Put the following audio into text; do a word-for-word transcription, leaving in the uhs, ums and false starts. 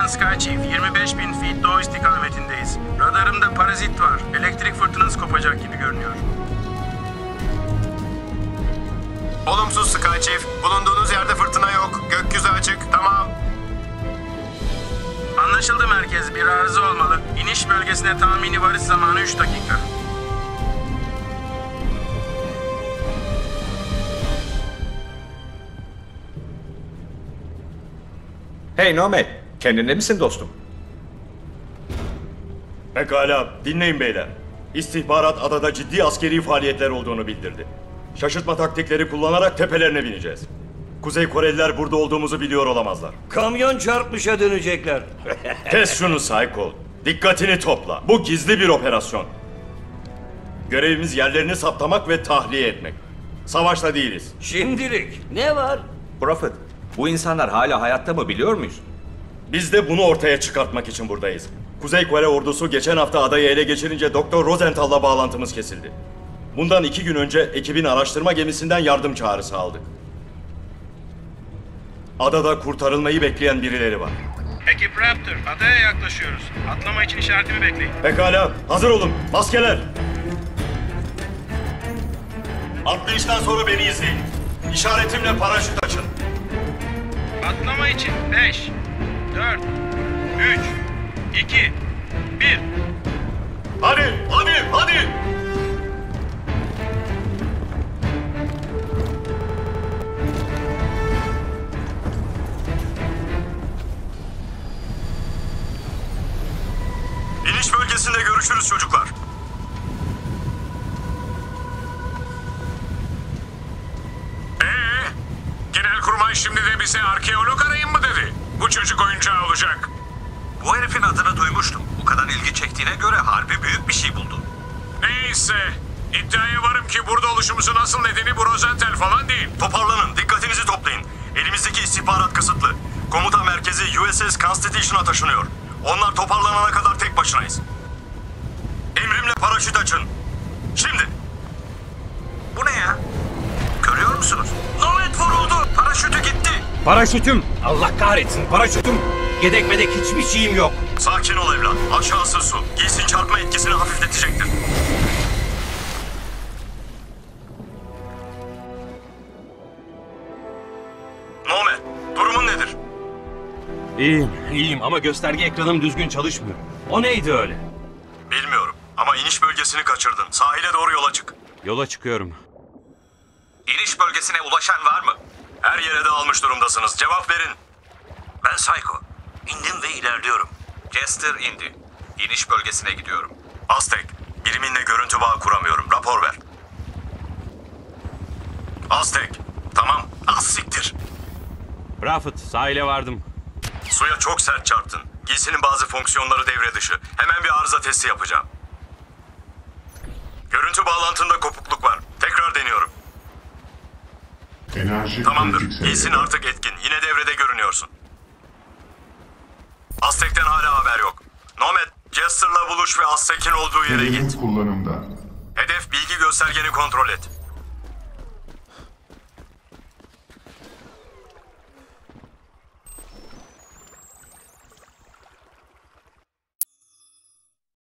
Ben Sky Chief. yirmi beş bin feet doğu istikametindeyiz. Radarımda parazit var. Elektrik fırtınası kopacak gibi görünüyor. Olumsuz Sky Chief. Bulunduğunuz yerde fırtına yok. Gökyüzü açık. Tamam. Anlaşıldı merkez. Bir arıza olmalı. İniş bölgesine tahmini varış zamanı üç dakika. Hey Nomad, kendinde misin dostum? Pekala, dinleyin beyler. İstihbarat adada ciddi askeri faaliyetler olduğunu bildirdi. Şaşırtma taktikleri kullanarak tepelerine bineceğiz. Kuzey Koreliler burada olduğumuzu biliyor olamazlar. Kamyon çarpmışa dönecekler. Kes şunu Psycho. Dikkatini topla. Bu gizli bir operasyon. Görevimiz yerlerini saptamak ve tahliye etmek. Savaşta değiliz. Şimdilik ne var? Prophet, bu insanlar hala hayatta mı biliyor muyuz? Biz de bunu ortaya çıkartmak için buradayız. Kuzey Kore ordusu geçen hafta adayı ele geçirince Doktor Rosenthal'la bağlantımız kesildi. Bundan iki gün önce ekibin araştırma gemisinden yardım çağrısı aldık. Adada kurtarılmayı bekleyen birileri var. Ekip Raptor, adaya yaklaşıyoruz. Atlama için işaretimi bekleyin. Pekala, hazır olun. Maskeler. Atlayıştan sonra beni izleyin. İşaretimle paraşüt açın. Atlama için beş, dört, üç, iki, bir. Hadi, hadi, hadi. İniş bölgesinde görüşürüz çocuklar. Ee, Genelkurmay şimdi de bize arkeolog arayın mı dedi? Bu çocuk oyuncağı olacak. Bu herifin adını duymuştum. Bu kadar ilgi çektiğine göre harbi büyük bir şey buldu. Neyse, iddiaya varım ki burada oluşumuzun asıl nedeni bu Rosenthal falan değil. Toparlanın, dikkatinizi toplayın. Elimizdeki istihbarat kısıtlı. Komuta merkezi U S S Constitution'a taşınıyor. Onlar toparlanana kadar tek başınayız. Emrimle paraşüt açın. Şimdi. Bu ne ya? Görüyor musunuz? Nomad vuruldu. Paraşütü gitti. Paraşütüm. Allah kahretsin paraşütüm. Yedek medek hiçbir şeyim yok. Sakin ol evlat. Aşağısı su. Giysin çarpma etkisini hafifletecektir. Nomad, durumun nedir? İyiyim, iyiyim ama gösterge ekranım düzgün çalışmıyor. O neydi öyle? Bilmiyorum ama iniş bölgesini kaçırdın. Sahile doğru yola çık. Yola çıkıyorum. İniş bölgesine ulaşan var mı? Her yere dağılmış durumdasınız. Cevap verin. Ben Psycho. İndim ve ilerliyorum. Jester indi. İniş bölgesine gidiyorum. Aztek, biriminle görüntü bağı kuramıyorum. Rapor ver. Aztek, tamam. Az siktir. Prophet, sahile vardım. Suya çok sert çarptın. Giysinin bazı fonksiyonları devre dışı. Hemen bir arıza testi yapacağım. Görüntü bağlantında kopukluk var. Tekrar deniyorum. Enerji Tamamdır. kritik Giysin seviyede. artık etkin. Yine devrede görünüyorsun. Aztek'ten hala haber yok. Nomad, Jester'la buluş ve Aztek'in olduğu yere Deneyim git. kullanımda. Hedef bilgi göstergeni kontrol et.